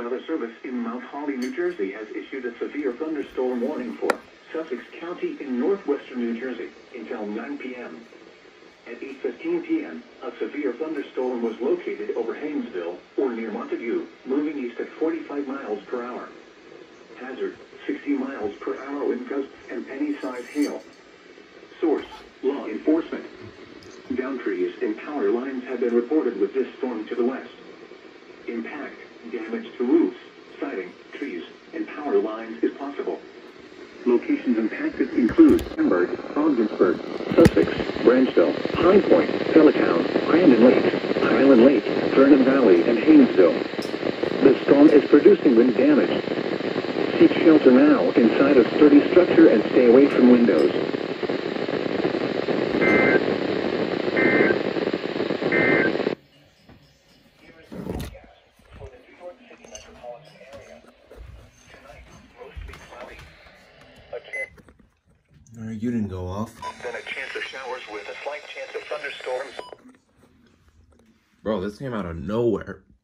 Weather Service in Mount Holly, New Jersey has issued a severe thunderstorm warning for Sussex County in northwestern New Jersey until 9 p.m. At 8:15 p.m., a severe thunderstorm was located over Haynesville or near Montague, moving east at 45 miles per hour. Hazard, 60 miles per hour wind gusts and penny-sized hail. Source, law enforcement. Downed trees and power lines have been reported with this storm to the west. Impact, damage to roofs, siding, trees, and power lines is possible. Locations impacted include Hamburg, Ogdensburg, Sussex, Branchville, High Point, Fellowtown, Crandon Lake, Highland Lake, Vernon Valley, and Haynesville. The storm is producing wind damage. Seek shelter now inside a sturdy structure and stay away from windows. You didn't go off. Then a chance of showers with a slight chance of thunderstorms. Bro, this came out of nowhere.